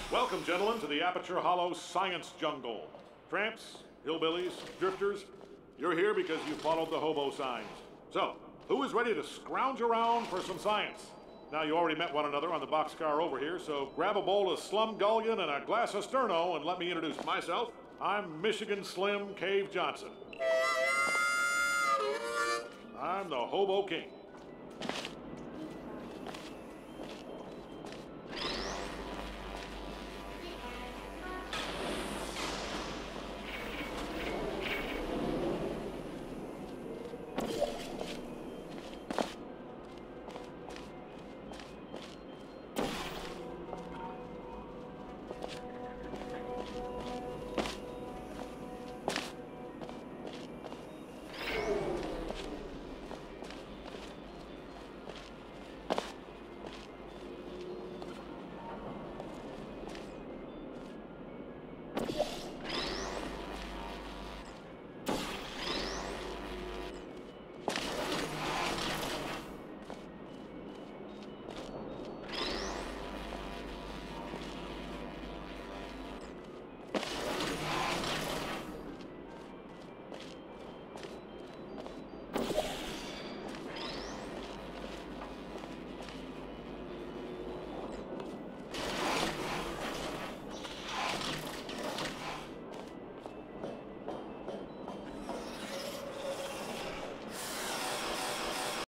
Welcome, gentlemen, to the Aperture Hollow Science Jungle. Tramps, hillbillies, drifters, you're here because you followed the hobo signs. So, who is ready to scrounge around for some science? Now, you already met one another on the boxcar over here, so grab a bowl of Slumgullion and a glass of Sterno and let me introduce myself. I'm Michigan Slim Cave Johnson. I'm the Hobo King.